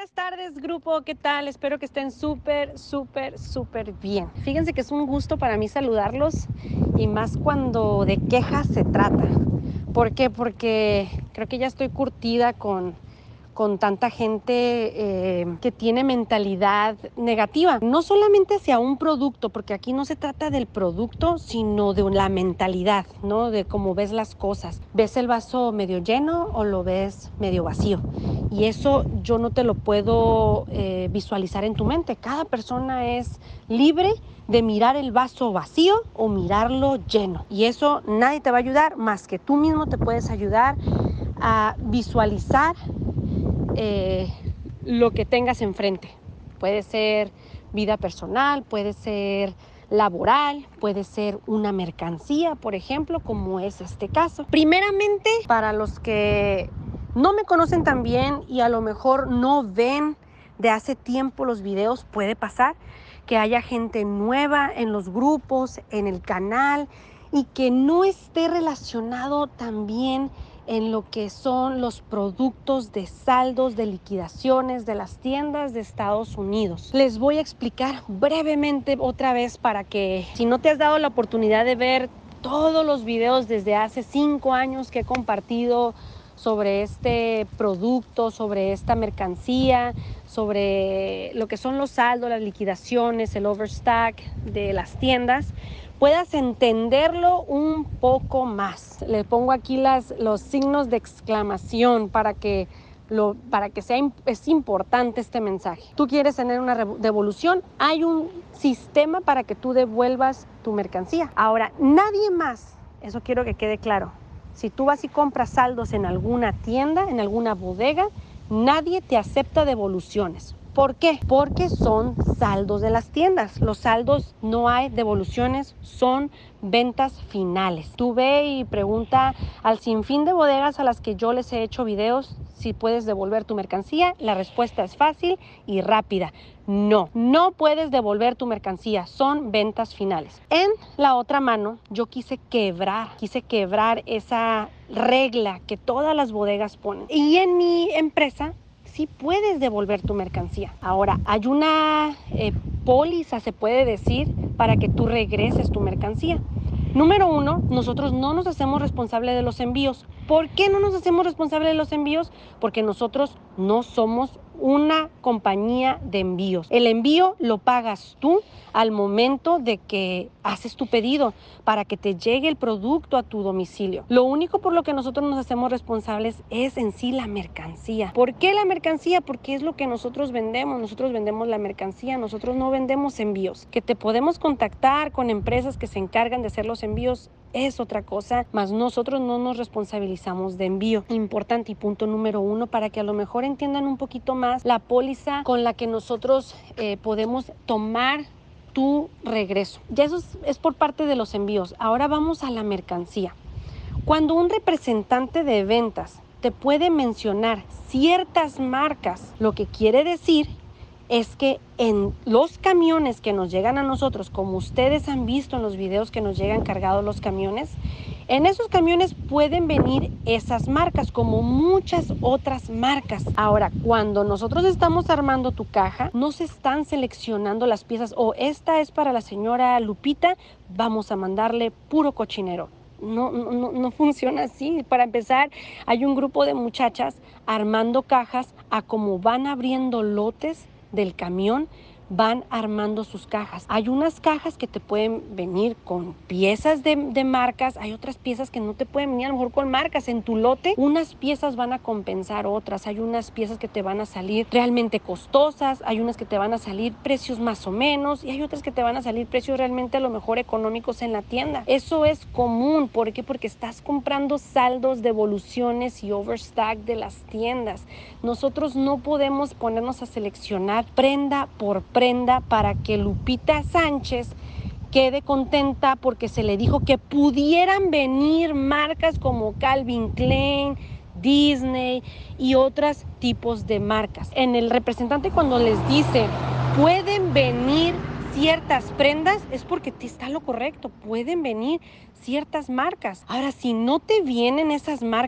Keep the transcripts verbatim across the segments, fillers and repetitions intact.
Buenas tardes, grupo, ¿qué tal? Espero que estén súper, súper, súper bien. Fíjense que es un gusto para mí saludarlos y más cuando de quejas se trata. ¿Por qué? Porque creo que ya estoy curtida con, con tanta gente eh, que tiene mentalidad negativa. No solamente hacia un producto, porque aquí no se trata del producto, sino de la mentalidad, ¿no? De cómo ves las cosas. ¿Ves el vaso medio lleno o lo ves medio vacío? Y eso yo no te lo puedo eh, visualizar en tu mente. Cada persona es libre de mirar el vaso vacío o mirarlo lleno. Y eso nadie te va a ayudar más que tú mismo te puedes ayudar a visualizar eh, lo que tengas enfrente. Puede ser vida personal, puede ser laboral, puede ser una mercancía, por ejemplo, como es este caso. Primeramente, para los que no me conocen tan bien y a lo mejor no ven de hace tiempo los videos, puede pasar que haya gente nueva en los grupos, en el canal y que no esté relacionado también en lo que son los productos de saldos, de liquidaciones de las tiendas de Estados Unidos. Les voy a explicar brevemente otra vez para que, si no te has dado la oportunidad de ver todos los videos desde hace cinco años que he compartido sobre este producto, sobre esta mercancía, sobre lo que son los saldos, las liquidaciones, el overstock de las tiendas, puedas entenderlo un poco más. Le pongo aquí las, los signos de exclamación para que, lo, para que sea es importante este mensaje. Tú quieres tener una devolución, hay un sistema para que tú devuelvas tu mercancía. Ahora, nadie más, eso quiero que quede claro, si tú vas y compras saldos en alguna tienda, en alguna bodega, nadie te acepta devoluciones. ¿Por qué? Porque son saldos de las tiendas. Los saldos no hay devoluciones, son ventas finales. Tú ve y pregunta al sinfín de bodegas a las que yo les he hecho videos si puedes devolver tu mercancía. La respuesta es fácil y rápida. No, no puedes devolver tu mercancía, son ventas finales. En la otra mano, yo quise quebrar, quise quebrar esa regla que todas las bodegas ponen. Y en mi empresa, sí puedes devolver tu mercancía. Ahora, hay una eh, póliza, se puede decir, para que tú regreses tu mercancía. Número uno, nosotros no nos hacemos responsables de los envíos. ¿Por qué no nos hacemos responsables de los envíos? Porque nosotros no somos una compañía de envíos. El envío lo pagas tú al momento de que haces tu pedido para que te llegue el producto a tu domicilio. Lo único por lo que nosotros nos hacemos responsables es en sí la mercancía. ¿Por qué la mercancía? Porque es lo que nosotros vendemos. Nosotros vendemos la mercancía, nosotros no vendemos envíos. Que te podemos contactar con empresas que se encargan de hacer los envíos es otra cosa, mas nosotros no nos responsabilizamos de envío. Importante y punto número uno para que a lo mejor entiendan un poquito más la póliza con la que nosotros eh, podemos tomar tu regreso. Ya eso es, es por parte de los envíos. Ahora vamos a la mercancía. Cuando un representante de ventas te puede mencionar ciertas marcas, lo que quiere decir es que en los camiones que nos llegan a nosotros, como ustedes han visto en los videos que nos llegan cargados los camiones, en esos camiones pueden venir esas marcas, como muchas otras marcas. Ahora, cuando nosotros estamos armando tu caja, no se están seleccionando las piezas, o esta es para la señora Lupita, vamos a mandarle puro cochinero. No, no, no funciona así. Para empezar, hay un grupo de muchachas armando cajas a como van abriendo lotes del camión, van armando sus cajas. Hay unas cajas que te pueden venir con piezas de, de marcas, hay otras piezas que no te pueden venir a lo mejor con marcas. En tu lote, unas piezas van a compensar otras, hay unas piezas que te van a salir realmente costosas, hay unas que te van a salir precios más o menos y hay otras que te van a salir precios realmente a lo mejor económicos en la tienda. Eso es común. ¿Por qué? Porque estás comprando saldos, devoluciones y overstock de las tiendas. Nosotros no podemos ponernos a seleccionar prenda por prenda para que Lupita Sánchez quede contenta porque se le dijo que pudieran venir marcas como Calvin Klein, Disney y otros tipos de marcas. En el representante, cuando les dice pueden venir ciertas prendas, es porque te está lo correcto, pueden venir ciertas marcas. Ahora, si no te vienen esas marcas,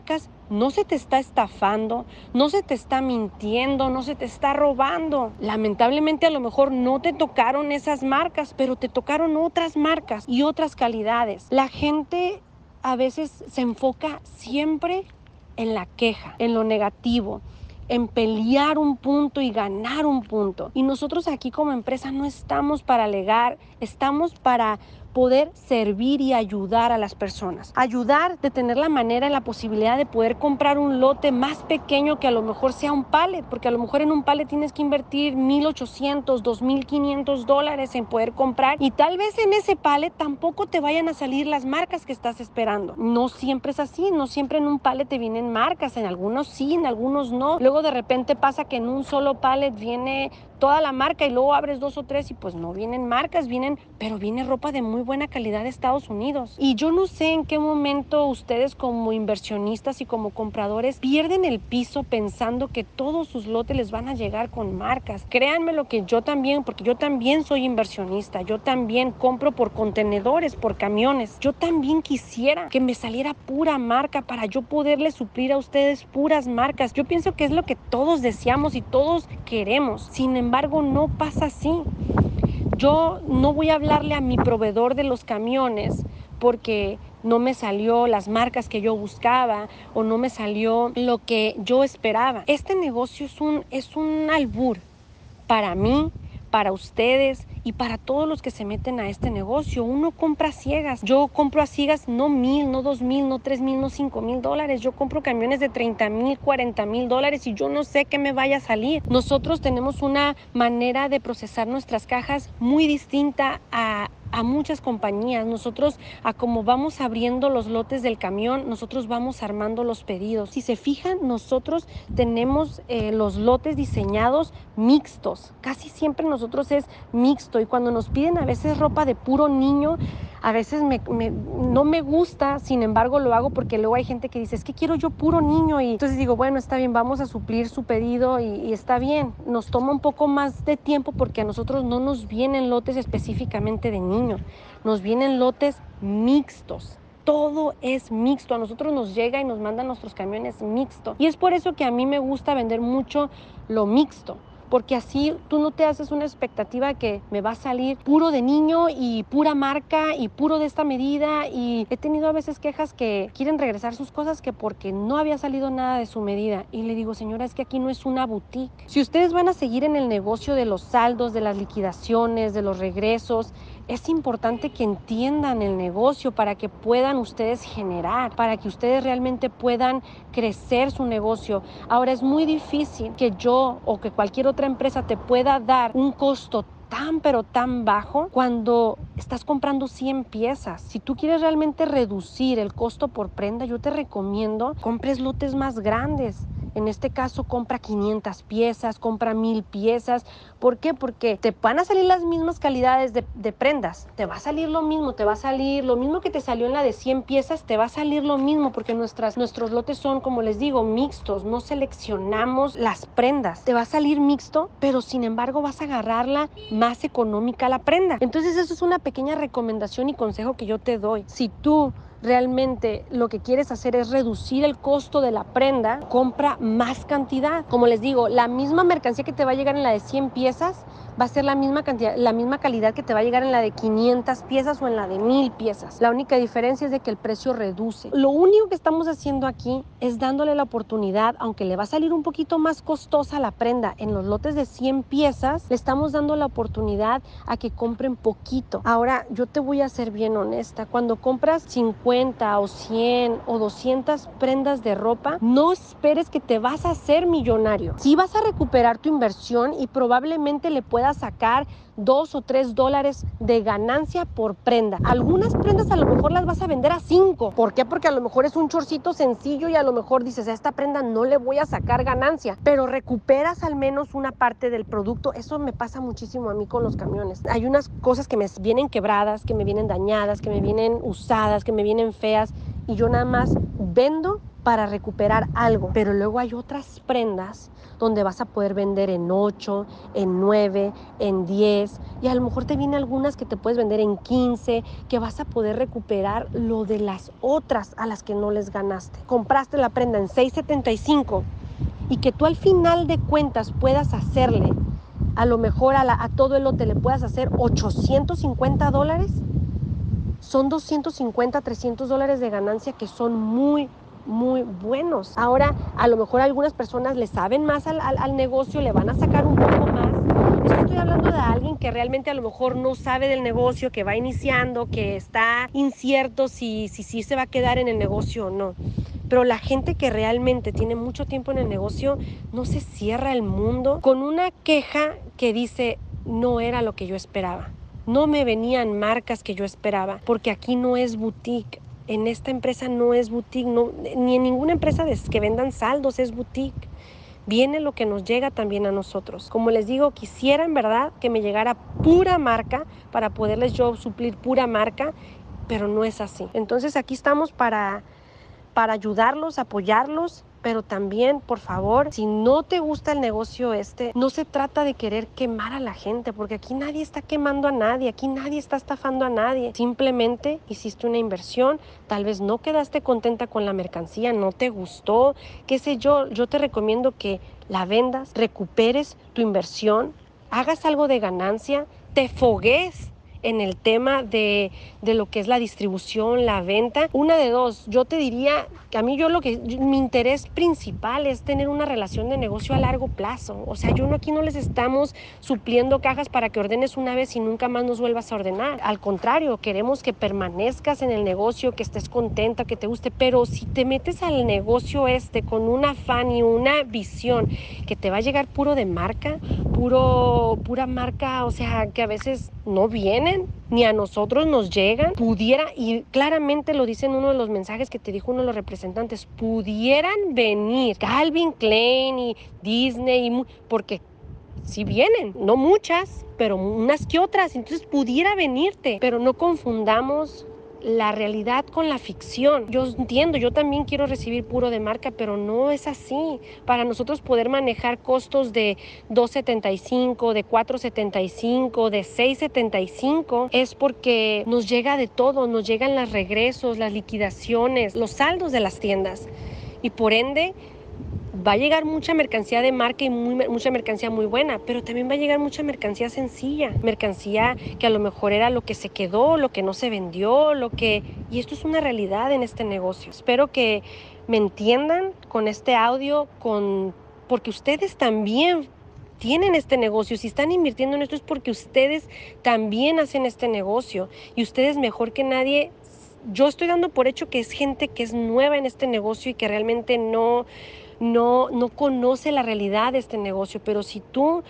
No se te está estafando, no se te está mintiendo, no se te está robando. Lamentablemente a lo mejor no te tocaron esas marcas, pero te tocaron otras marcas y otras calidades. La gente a veces se enfoca siempre en la queja, en lo negativo, en pelear un punto y ganar un punto. Y nosotros aquí como empresa no estamos para alegar, estamos para poder servir y ayudar a las personas. Ayudar de tener la manera y la posibilidad de poder comprar un lote más pequeño que a lo mejor sea un pallet, porque a lo mejor en un pallet tienes que invertir mil ochocientos, dos mil quinientos dólares en poder comprar, y tal vez en ese pallet tampoco te vayan a salir las marcas que estás esperando. No siempre es así, no siempre en un pallet te vienen marcas, en algunos sí, en algunos no. Luego de repente pasa que en un solo pallet viene toda la marca y luego abres dos o tres y pues no vienen marcas, vienen, pero viene ropa de muy buena calidad de Estados Unidos. Y yo no sé en qué momento ustedes como inversionistas y como compradores pierden el piso pensando que todos sus lotes les van a llegar con marcas. Créanme lo que yo también, porque yo también soy inversionista, yo también compro por contenedores, por camiones. Yo también quisiera que me saliera pura marca para yo poderles suplir a ustedes puras marcas. Yo pienso que es lo que todos deseamos y todos queremos. Sin embargo, no pasa así. Yo no voy a hablarle a mi proveedor de los camiones porque no me salió las marcas que yo buscaba o no me salió lo que yo esperaba. Este negocio es un, es un albur para mí, para ustedes y para todos los que se meten a este negocio. Uno compra a ciegas. Yo compro a ciegas no mil, no dos mil, no tres mil, no cinco mil dólares. Yo compro camiones de treinta mil, cuarenta mil dólares y yo no sé qué me vaya a salir. Nosotros tenemos una manera de procesar nuestras cajas muy distinta a a muchas compañías. Nosotros, a como vamos abriendo los lotes del camión, nosotros vamos armando los pedidos. Si se fijan, nosotros tenemos eh, los lotes diseñados mixtos. Casi siempre nosotros es mixto, y cuando nos piden a veces ropa de puro niño, a veces me, me, no me gusta, sin embargo lo hago porque luego hay gente que dice, es que quiero yo puro niño, y entonces digo, bueno, está bien, vamos a suplir su pedido y, y está bien. Nos toma un poco más de tiempo porque a nosotros no nos vienen lotes específicamente de niño, nos vienen lotes mixtos. Todo es mixto, a nosotros nos llega y nos mandan nuestros camiones mixto, y es por eso que a mí me gusta vender mucho lo mixto, porque así tú no te haces una expectativa que me va a salir puro de niño y pura marca y puro de esta medida. Y he tenido a veces quejas que quieren regresar sus cosas que porque no había salido nada de su medida, y le digo, señora, es que aquí no es una boutique. Si ustedes van a seguir en el negocio de los saldos, de las liquidaciones, de los regresos, es importante que entiendan el negocio para que puedan ustedes generar, para que ustedes realmente puedan crecer su negocio. Ahora, es muy difícil que yo o que cualquier otra empresa te pueda dar un costo tan pero tan bajo cuando estás comprando cien piezas. Si tú quieres realmente reducir el costo por prenda, yo te recomiendo compres lotes más grandes. En este caso, compra quinientas piezas, compra mil piezas. ¿Por qué? Porque te van a salir las mismas calidades de, de prendas. Te va a salir lo mismo, te va a salir lo mismo que te salió en la de cien piezas, te va a salir lo mismo, porque nuestras, nuestros lotes son, como les digo, mixtos. No seleccionamos las prendas. Te va a salir mixto, pero sin embargo vas a agarrarla más económica la prenda. Entonces eso es una pequeña recomendación y consejo que yo te doy. Si tú realmente lo que quieres hacer es reducir el costo de la prenda, compra más cantidad. Como les digo, la misma mercancía que te va a llegar en la de cien piezas va a ser la misma cantidad, la misma calidad que te va a llegar en la de quinientas piezas o en la de mil piezas. La única diferencia es de que el precio reduce. Lo único que estamos haciendo aquí es dándole la oportunidad, aunque le va a salir un poquito más costosa la prenda en los lotes de cien piezas, le estamos dando la oportunidad a que compren poquito. Ahora, yo te voy a ser bien honesta, cuando compras cincuenta o cien o doscientas prendas de ropa, no esperes que te vas a hacer millonario. Sí vas a recuperar tu inversión y probablemente le puedas sacar dos o tres dólares de ganancia por prenda. Algunas prendas a lo mejor las vas a vender a cinco. ¿Por qué? Porque a lo mejor es un chorcito sencillo y a lo mejor dices, a esta prenda no le voy a sacar ganancia, pero recuperas al menos una parte del producto. Eso me pasa muchísimo a mí con los camiones. Hay unas cosas que me vienen quebradas, que me vienen dañadas, que me vienen usadas, que me vienen feas, y yo nada más vendo para recuperar algo. Pero luego hay otras prendas donde vas a poder vender en ocho, en nueve, en diez, y a lo mejor te vienen algunas que te puedes vender en quince, que vas a poder recuperar lo de las otras a las que no les ganaste. Compraste la prenda en seis setenta y cinco y que tú al final de cuentas puedas hacerle, a lo mejor a, la, a todo el lote le puedas hacer ochocientos cincuenta dólares, son doscientos cincuenta, trescientos dólares de ganancia que son muy, muy buenos. Ahora, a lo mejor algunas personas le saben más al, al, al negocio, le van a sacar un poco más. Esto estoy hablando de alguien que realmente a lo mejor no sabe del negocio, que va iniciando, que está incierto si, si, si se va a quedar en el negocio o no. Pero la gente que realmente tiene mucho tiempo en el negocio no se cierra el mundo con una queja que dice, no era lo que yo esperaba. No me venían marcas que yo esperaba, porque aquí no es boutique. En esta empresa no es boutique, no, ni en ninguna empresa de, que vendan saldos es boutique. Viene lo que nos llega también a nosotros. Como les digo, quisiera en verdad que me llegara pura marca para poderles yo suplir pura marca, pero no es así. Entonces aquí estamos para... para ayudarlos, apoyarlos, pero también, por favor, si no te gusta el negocio este, no se trata de querer quemar a la gente, porque aquí nadie está quemando a nadie, aquí nadie está estafando a nadie. Simplemente hiciste una inversión, tal vez no quedaste contenta con la mercancía, no te gustó, qué sé yo. Yo te recomiendo que la vendas, recuperes tu inversión, hagas algo de ganancia, te fogues en el tema de, de lo que es la distribución, la venta. Una de dos, yo te diría que a mí yo lo que, mi interés principal es tener una relación de negocio a largo plazo. O sea, yo no, aquí no les estamos supliendo cajas para que ordenes una vez y nunca más nos vuelvas a ordenar. Al contrario, queremos que permanezcas en el negocio, que estés contenta, que te guste, pero si te metes al negocio este con un afán y una visión que te va a llegar puro de marca, puro, pura marca, o sea, que a veces no vienen, ni a nosotros nos llegan, pudiera, y claramente lo dice en uno de los mensajes que te dijo uno de los representantes, pudieran venir Calvin Klein y Disney, y, porque sí vienen, no muchas, pero unas que otras, entonces pudiera venirte, pero no confundamos la realidad con la ficción. Yo entiendo, yo también quiero recibir puro de marca, pero no es así. Para nosotros poder manejar costos de dos setenta y cinco, de cuatro setenta y cinco, de seis setenta y cinco, es porque nos llega de todo, nos llegan los regresos, las liquidaciones, los saldos de las tiendas. Y por ende, va a llegar mucha mercancía de marca y muy, mucha mercancía muy buena, pero también va a llegar mucha mercancía sencilla, mercancía que a lo mejor era lo que se quedó, lo que no se vendió, lo que... Y esto es una realidad en este negocio. Espero que me entiendan con este audio, con... porque ustedes también tienen este negocio. Si están invirtiendo en esto es porque ustedes también hacen este negocio y ustedes mejor que nadie... Yo estoy dando por hecho que es gente que es nueva en este negocio y que realmente no... No, no conoce la realidad de este negocio, pero si tú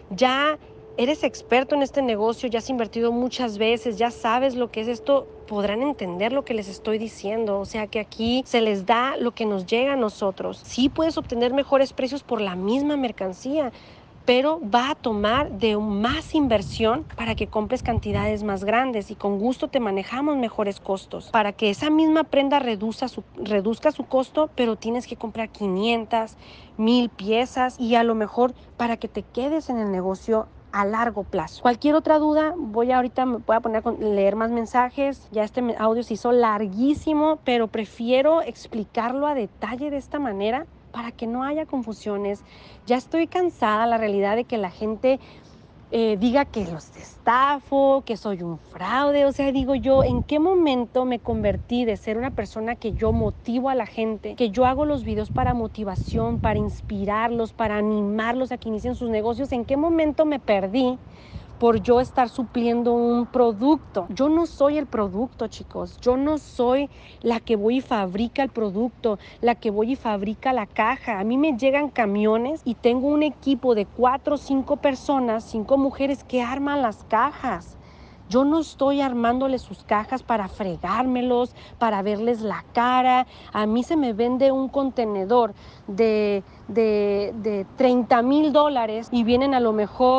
ya eres experto en este negocio, ya has invertido muchas veces, ya sabes lo que es esto, podrán entender lo que les estoy diciendo. O sea que aquí se les da lo que nos llega a nosotros. Sí puedes obtener mejores precios por la misma mercancía, pero va a tomar de más inversión para que compres cantidades más grandes y con gusto te manejamos mejores costos. Para que esa misma prenda reduzca su, reduzca su costo, pero tienes que comprar quinientas, mil piezas y a lo mejor para que te quedes en el negocio a largo plazo. Cualquier otra duda, voy a ahorita me voy a poner a leer más mensajes. Ya este audio se hizo larguísimo, pero prefiero explicarlo a detalle de esta manera para que no haya confusiones. Ya estoy cansada, la realidad, de que la gente eh, diga que los estafo, que soy un fraude. O sea, digo yo, ¿en qué momento me convertí de ser una persona que yo motivo a la gente, que yo hago los videos para motivación, para inspirarlos, para animarlos a que inicien sus negocios? ¿En qué momento me perdí por yo estar supliendo un producto? Yo no soy el producto, chicos. Yo no soy la que voy y fabrica el producto, la que voy y fabrica la caja. A mí me llegan camiones y tengo un equipo de cuatro o cinco personas, cinco mujeres que arman las cajas. Yo no estoy armándoles sus cajas para fregármelos, para verles la cara. A mí se me vende un contenedor de, de, de treinta mil dólares y vienen a lo mejor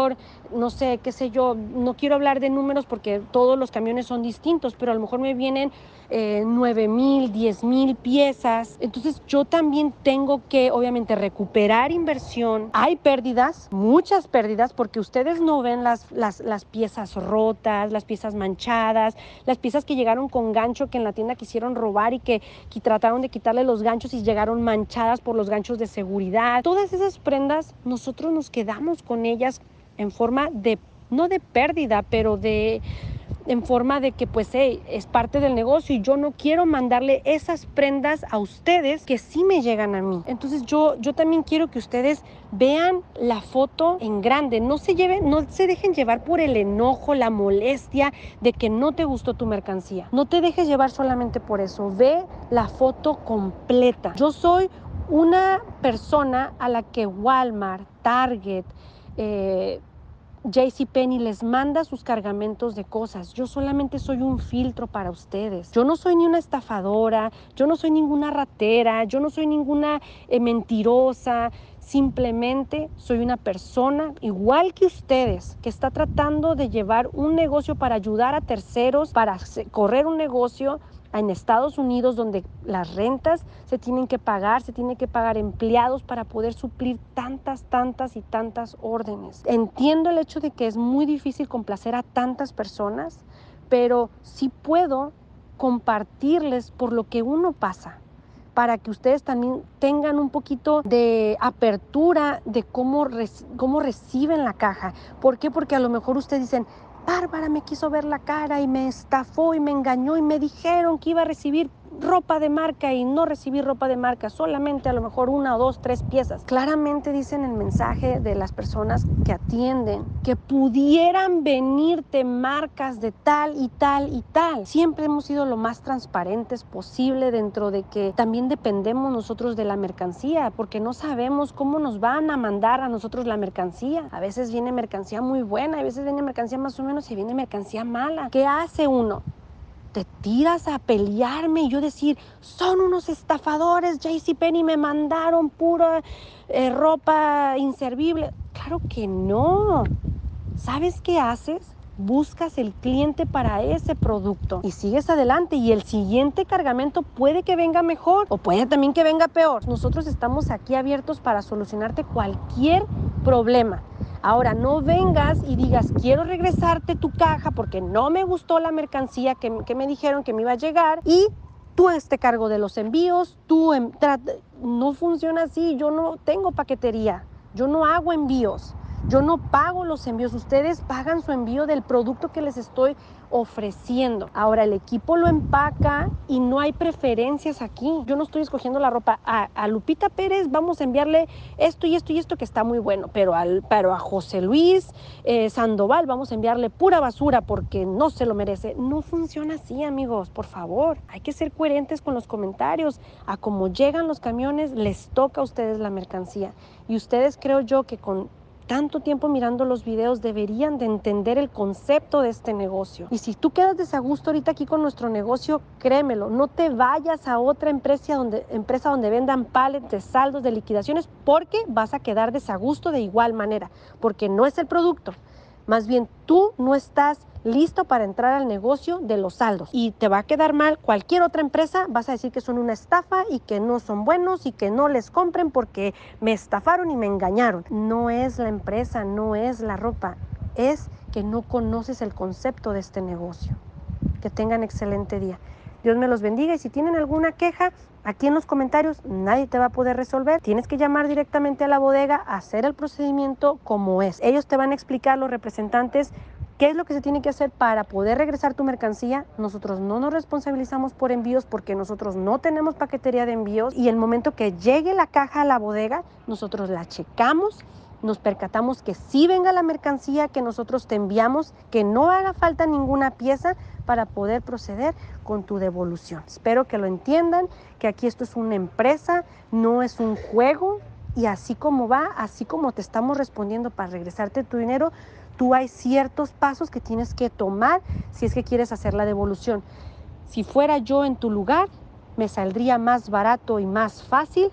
no sé, qué sé yo, no quiero hablar de números porque todos los camiones son distintos, pero a lo mejor me vienen eh, nueve mil, diez mil piezas. Entonces yo también tengo que, obviamente, recuperar inversión. Hay pérdidas, muchas pérdidas, porque ustedes no ven las, las, las piezas rotas, las piezas manchadas, las piezas que llegaron con gancho que en la tienda quisieron robar y que, que trataron de quitarle los ganchos y llegaron manchadas por los ganchos de seguridad. Todas esas prendas, nosotros nos quedamos con ellas en forma de, no de pérdida, pero de, en forma de que pues hey, es parte del negocio y yo no quiero mandarle esas prendas a ustedes que sí me llegan a mí. Entonces yo, yo también quiero que ustedes vean la foto en grande, no se lleven, no se dejen llevar por el enojo, la molestia de que no te gustó tu mercancía. No te dejes llevar solamente por eso, ve la foto completa. Yo soy una persona a la que Walmart, Target, eh, JCPenney les manda sus cargamentos de cosas. Yo solamente soy un filtro para ustedes. Yo no soy ni una estafadora, yo no soy ninguna ratera, yo no soy ninguna eh, mentirosa. Simplemente soy una persona igual que ustedes que está tratando de llevar un negocio para ayudar a terceros, para correr un negocio en Estados Unidos donde las rentas se tienen que pagar, se tienen que pagar empleados para poder suplir tantas, tantas y tantas órdenes. Entiendo el hecho de que es muy difícil complacer a tantas personas, pero sí puedo compartirles por lo que uno pasa, para que ustedes también tengan un poquito de apertura de cómo, cómo reciben la caja. ¿Por qué? Porque a lo mejor ustedes dicen, Bárbara me quiso ver la cara y me estafó y me engañó y me dijeron que iba a recibir ropa de marca y no recibí ropa de marca, solamente a lo mejor una o dos, tres piezas. Claramente dicen el mensaje de las personas que atienden que pudieran venirte marcas de tal y tal y tal. Siempre hemos sido lo más transparentes posible dentro de que también dependemos nosotros de la mercancía porque no sabemos cómo nos van a mandar a nosotros la mercancía. A veces viene mercancía muy buena, a veces viene mercancía más o menos y viene mercancía mala. ¿Qué hace uno? Te tiras a pelearme y yo decir, son unos estafadores, JCPenney me mandaron pura eh, ropa inservible. Claro que no. ¿Sabes qué haces? Buscas el cliente para ese producto y sigues adelante y el siguiente cargamento puede que venga mejor o puede también que venga peor. Nosotros estamos aquí abiertos para solucionarte cualquier problema. Ahora, no vengas y digas, quiero regresarte tu caja porque no me gustó la mercancía que, que me dijeron que me iba a llegar y tú estés cargo de los envíos, tú en, no funciona así, yo no tengo paquetería, yo no hago envíos. Yo no pago los envíos, ustedes pagan su envío del producto que les estoy ofreciendo. Ahora el equipo lo empaca y no hay preferencias aquí. Yo no estoy escogiendo la ropa. A, a Lupita Pérez vamos a enviarle esto y esto y esto que está muy bueno, pero, al, pero a José Luis eh, Sandoval vamos a enviarle pura basura porque no se lo merece. No funciona así, amigos, por favor. Hay que ser coherentes con los comentarios. A cómo llegan los camiones, les toca a ustedes la mercancía. Y ustedes creo yo que con tanto tiempo mirando los videos deberían de entender el concepto de este negocio. Y si tú quedas desagusto ahorita aquí con nuestro negocio, créemelo, no te vayas a otra empresa donde, empresa donde vendan pallets de saldos, de liquidaciones, porque vas a quedar desagusto de igual manera, porque no es el producto. Más bien, tú no estás listo para entrar al negocio de los saldos y te va a quedar mal cualquier otra empresa. Vas a decir que son una estafa y que no son buenos y que no les compren porque me estafaron y me engañaron. No es la empresa, no es la ropa, es que no conoces el concepto de este negocio. Que tengan excelente día. Dios me los bendiga y si tienen alguna queja, aquí en los comentarios nadie te va a poder resolver. Tienes que llamar directamente a la bodega, hacer el procedimiento como es. Ellos te van a explicar, los representantes, qué es lo que se tiene que hacer para poder regresar tu mercancía. Nosotros no nos responsabilizamos por envíos porque nosotros no tenemos paquetería de envíos y el momento que llegue la caja a la bodega, nosotros la checamos, nos percatamos que sí venga la mercancía que nosotros te enviamos, que no haga falta ninguna pieza para poder proceder con tu devolución. Espero que lo entiendan, que aquí esto es una empresa, no es un juego y así como va, así como te estamos respondiendo para regresarte tu dinero, tú hay ciertos pasos que tienes que tomar si es que quieres hacer la devolución. Si fuera yo en tu lugar, me saldría más barato y más fácil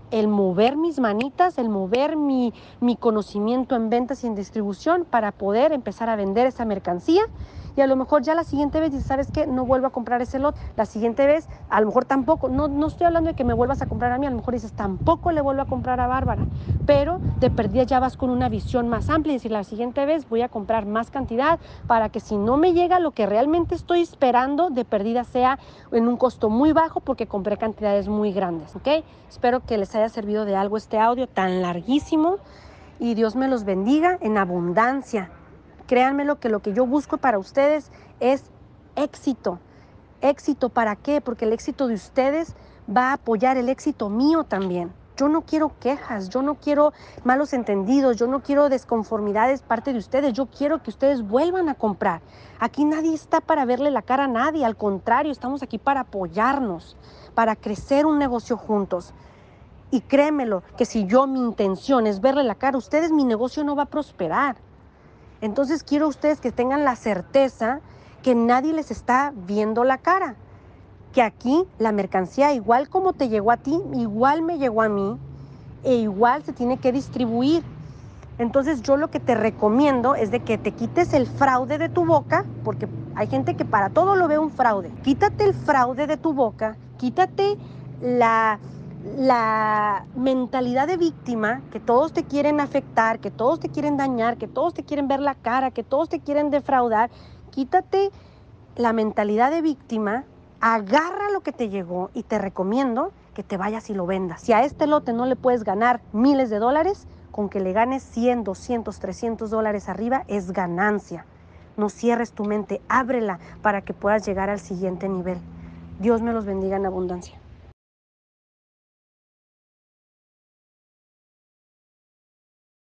el mover mis manitas, el mover mi, mi conocimiento en ventas y en distribución para poder empezar a vender esa mercancía. Y a lo mejor ya la siguiente vez dices, ¿sabes qué? No vuelvo a comprar ese lot. La siguiente vez, a lo mejor tampoco. No, no estoy hablando de que me vuelvas a comprar a mí. A lo mejor dices, tampoco le vuelvo a comprar a Bárbara. Pero de perdida ya vas con una visión más amplia y decir, la siguiente vez voy a comprar más cantidad para que si no me llega lo que realmente estoy esperando, de perdida sea en un costo muy bajo porque compré cantidades muy grandes, ¿ok? Espero que les haya servido de algo este audio tan larguísimo y Dios me los bendiga en abundancia. Créanmelo que lo que yo busco para ustedes es éxito. ¿Éxito para qué? Porque el éxito de ustedes va a apoyar el éxito mío también. Yo no quiero quejas, yo no quiero malos entendidos, yo no quiero desconformidades parte de ustedes, yo quiero que ustedes vuelvan a comprar. Aquí nadie está para verle la cara a nadie, al contrario, estamos aquí para apoyarnos, para crecer un negocio juntos. Y créemelo, que si yo mi intención es verle la cara a ustedes, mi negocio no va a prosperar. Entonces quiero ustedes que tengan la certeza que nadie les está viendo la cara. Que aquí la mercancía, igual como te llegó a ti, igual me llegó a mí, e igual se tiene que distribuir. Entonces yo lo que te recomiendo es de que te quites el fraude de tu boca, porque hay gente que para todo lo ve un fraude. Quítate el fraude de tu boca, quítate la, la mentalidad de víctima, que todos te quieren afectar, que todos te quieren dañar, que todos te quieren ver la cara, que todos te quieren defraudar. Quítate la mentalidad de víctima, agarra lo que te llegó y te recomiendo que te vayas y lo vendas. Si a este lote no le puedes ganar miles de dólares, con que le ganes cien, doscientos, trescientos dólares arriba es ganancia. No cierres tu mente, ábrela para que puedas llegar al siguiente nivel. Dios me los bendiga en abundancia.